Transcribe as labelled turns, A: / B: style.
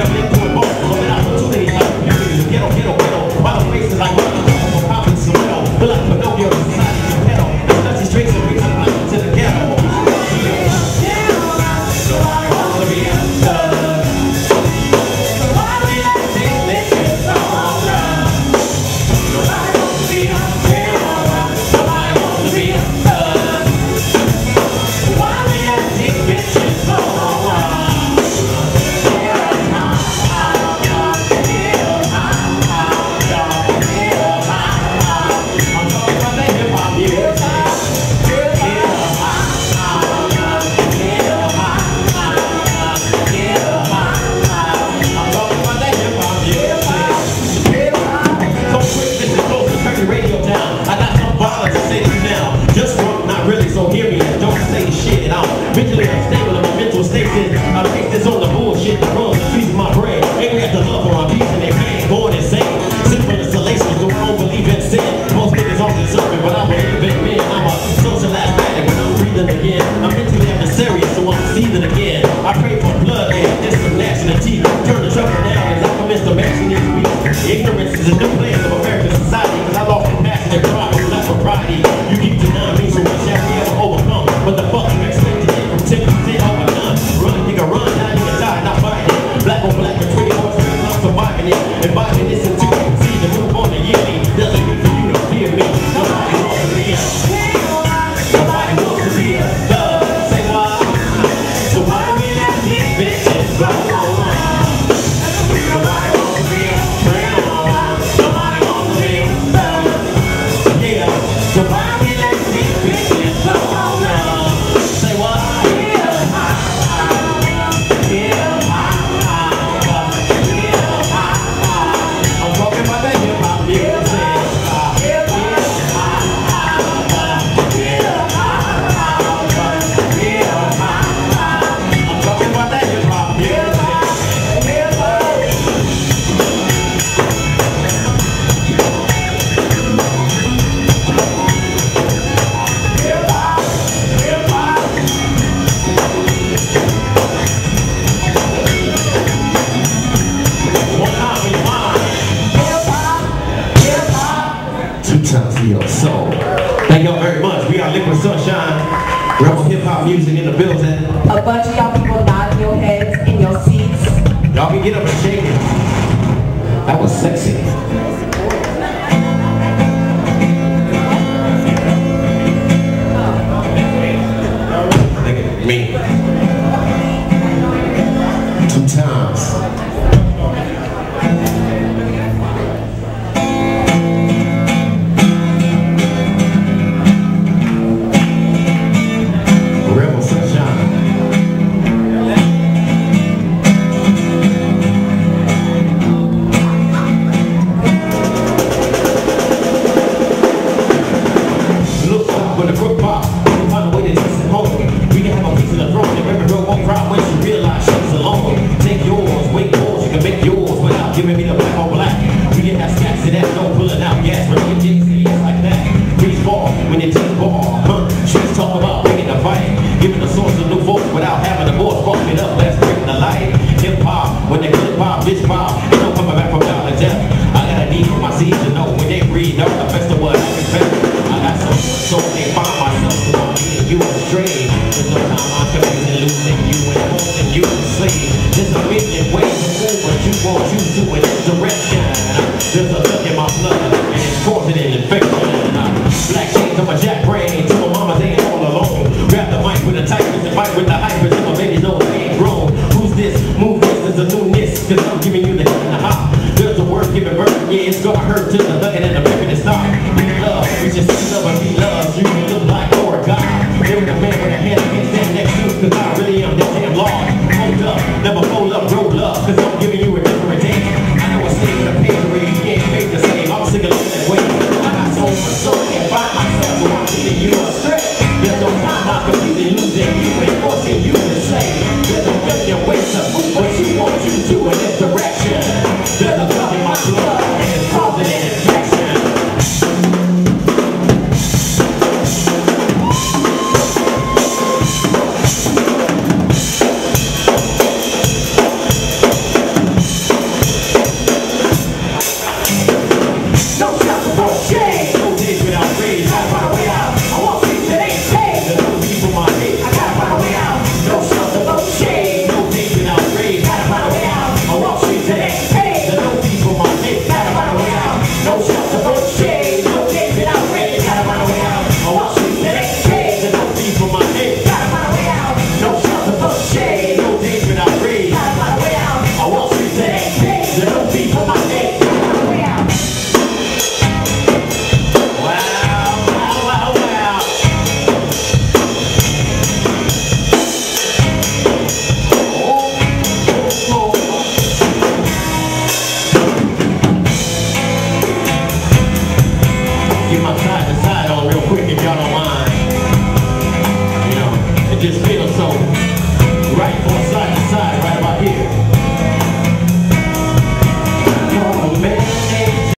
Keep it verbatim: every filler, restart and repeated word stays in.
A: Thank y'all very much. We are Liqdzunshine. Rebel hip hop music in the building.
B: A bunch of y'all people nodding your heads in your seats.
A: Y'all can get up and shake it. That was sexy. Look at me. Two times. Giving me the black on black. We didn't have scats to that, no pulling out gas. But we get J C like that. Freeze ball when you take ball. Huh? Streets talk about bringing the fight. Giving the source of new voice without having the voice. Fuck it up, let's bring the light. Hip hop, when they clip pop, bitch pop. Ain't no coming back from down to death. I got a need for my seeds to know when they breathe. Know the best of what I can bet. I got some so they find myself. So I'm getting you astray. There's no time I'm confusing, losing you and holding you to slave. There's a million ways to move, but you won't choose to in this direction. There's a look in my blood, and it's causing an infection. Black chains on my jack brain, to my mama, they ain't all alone. Grab the mic with the tightness and fight with the hype, until my baby knows they ain't grown. Who's this? Move this, there's a newness, cause I'm giving you the hit and the hop. There's a word giving birth, yeah, it's gonna hurt till the nugget and the pivot is not. We love, we just see love.